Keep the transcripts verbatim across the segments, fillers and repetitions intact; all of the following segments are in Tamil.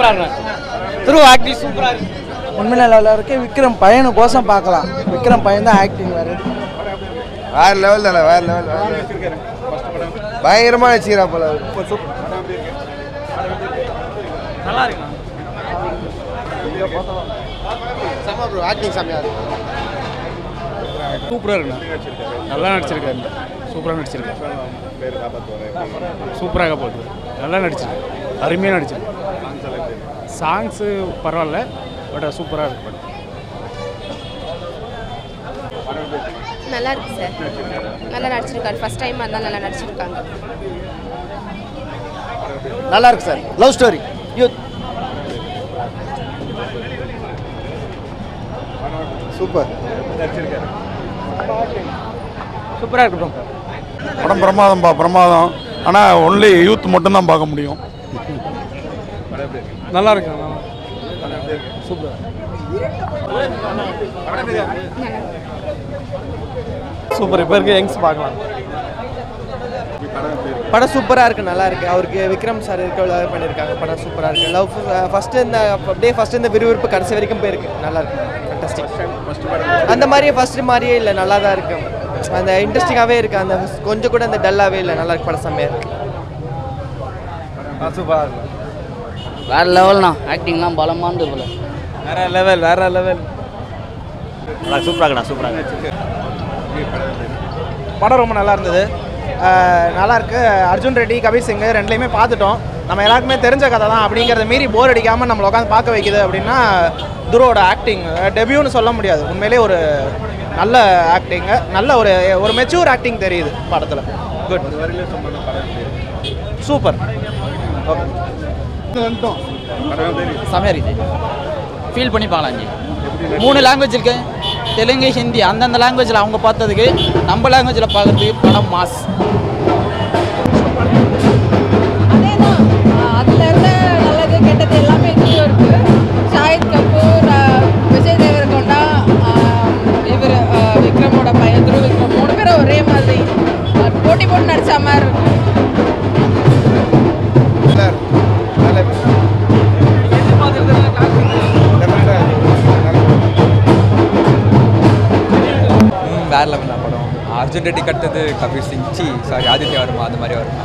சூப்பரா த்ரூ ஆக்டிங் சூப்பரா இருக்கு. உண்மையில நல்லா இருக்கு. விக்ரம் பையனு கோசம் பார்க்கலாம். விக்ரம் பையன் தான் ஆக்டிங் வேறு வேற லெவல் தானே, வேற லெவல். பயங்கரமா வச்சுக்கிறா போல. நல்லா இருக்குண்ணா. செம்ம ப்ரோ, ஆக்டிங் செம்மையா இருக்கு. சூப்பராக இருக்குண்ணா. நல்லா நடிச்சிருக்காரு. சூப்பராக நடிச்சிருக்காரு. சூப்பராக போகுது. நல்லா நடிச்சிருக்கு. அருமையாக நடிச்சிருக்கு. சாங்ஸு பரவாயில்ல, பட் சூப்பராக இருக்கு. நல்லா இருக்கு சார். நல்லா நடிச்சிருக்காரு. ஃபர்ஸ்ட் டைம் அதனால நல்லா நடிச்சிருக்காங்க. நல்லா இருக்கு sir. Love story youth super. சூப்பராக இருக்கு ப்ரோ. படம் பிரமாதம்பா, பிரமாதம். ஆனால் ஒன்லி யூத் மட்டும்தான் பார்க்க முடியும். நல்லா இருக்கு. சூப்பர். சூப்பர். இப்போ இருக்க யங்ஸ் பார்க்கலாம். படம் சூப்பராக இருக்குது. நல்லா இருக்குது. அவருக்கு விக்ரம் சார் இருக்க பண்ணியிருக்காங்க. படம் சூப்பராக இருக்குது. லவ் ஃபஸ்ட்டு இந்த அப்படியே ஃபஸ்ட்டு இந்த விறுவிறுப்பு கடைசி வரைக்கும் போயிருக்கு. நல்லா இருக்கு. ஃபஸ்ட்டு அந்த மாதிரியே ஃபஸ்ட்டு மாதிரியே இல்லை, நல்லா தான் இருக்குது. அந்த இன்ட்ரெஸ்டிங்காகவே இருக்குது. அந்த கொஞ்சம் கூட அந்த டல்லாகவே இல்லை. நல்லா இருக்கு. படம் செம்மையாக இருக்குது. சூப்பராக இருக்கு. வேறு லெவல்ண்ணா. ஆக்டிங்லாம் பலமானது போல. வேற லெவல், வேற லெவல். சூப்பராக இருக்குண்ணா, சூப்பராக இருக்கு. படம் ரொம்ப நல்லா இருந்தது. நல்லா இருக்கு. அர்ஜுன் ரெட்டி, கபீர் சிங் ரெண்டுலேயுமே பார்த்துட்டோம். நம்ம எல்லாருக்குமே தெரிஞ்ச கதை தான். அப்படிங்கிறத மீறி போர் அடிக்காமல் நம்மளை உட்காந்து பார்க்க வைக்குது அப்படின்னா துருவோட ஆக்டிங் டெபியூன்னு சொல்ல முடியாது. உண்மையிலே ஒரு நல்ல ஆக்டிங்கு, நல்ல ஒரு ஒரு மெச்சூர் ஆக்டிங் தெரியுது படத்தில். குட். சூப்பர். ஓகே. செமையாக இருக்குது. ஃபீல் பண்ணி பார்க்கலாம். இங்கே மூணு லாங்குவேஜ் இருக்கு. தெலுங்கு, ஹிந்தி. அந்தந்த லாங்குவேஜில் அவங்க பார்த்ததுக்கு நம்ம லாங்குவேஜில் பார்க்குறதுக்கு படம் மாஸ். அதே தான். அதில் இருந்த நல்லது கெட்டது எல்லாமே இதுலேயும் இருக்குது. ஷாஹித் கபூர், விஜய் தேவரகொண்டா, இவர் விக்ரமோட பையன் துருவ் விக்ரம் மூணு பேரும் ஒரே மாதிரி போட்டி போட்டு நடித்த மாதிரி இருக்கு. வேற லெவல் தான் படம். அர்ஜுன் ரெட்டி கட்டது கபீர் சிங், சி சாரி ஆதித்யா வர்மா அந்த மாதிரி வரும்.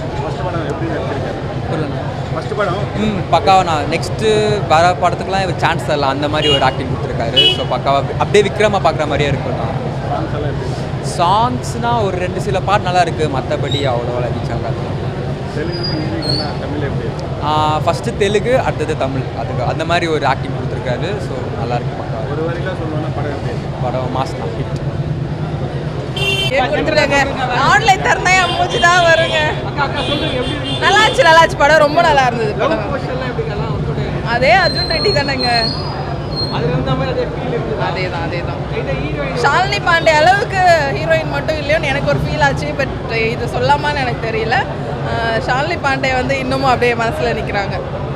ம் பக்காவா. நான் நெக்ஸ்ட்டு வர படத்துக்குலாம் இவர் சான்ஸ் தரலாம். அந்த மாதிரி ஒரு ஆக்டிங் கொடுத்துருக்காரு. ஸோ பக்காவாக அப்படியே விக்ரமாக பார்க்குற மாதிரியே இருக்கும். சாங்ஸ்னால் ஒரு ரெண்டு சில பாட்டு நல்லா இருக்குது. மற்றபடி அவ்வளோவா ரீச் ஆகாது. ஃபஸ்ட்டு தெலுங்கு, அடுத்தது தமிழ். அதுக்கு அந்த மாதிரி ஒரு ஆக்டிங் கொடுத்துருக்காரு. ஸோ நல்லாயிருக்கு. பக்கா ஒரு படம் மாஸ் தான். ஹிட் ஆன்லைன் தரனா மூச்சு தான் வருங்க. நல்லாச்சு நல்லாச்சு. படம் ரொம்ப நல்லா இருந்தது. அதே அர்ஜுன் ரெட்டி தானேங்க. அதே தான் அதே தான். ஷாலினி பாண்டே அளவுக்கு ஹீரோயின் மட்டும் இல்லையோன்னு எனக்கு ஒரு ஃபீல் ஆச்சு. பட் இது சொல்லாமான்னு எனக்கு தெரியல. ஷாலினி பாண்டே வந்து இன்னமும் அப்படியே மனசில் நிற்கிறாங்க.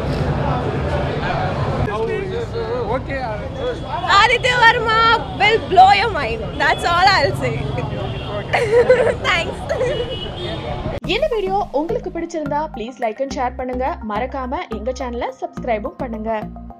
Aditya Varma will blow your mind. That's all I'll say. Thanks. இந்த வீடியோ உங்களுக்கு பிடிச்சிருந்தா ப்ளீஸ் லைக் அண்ட் ஷேர் பண்ணுங்க. மறக்காம எங்க சேனலை சப்ஸ்கிரைபும் பண்ணுங்க.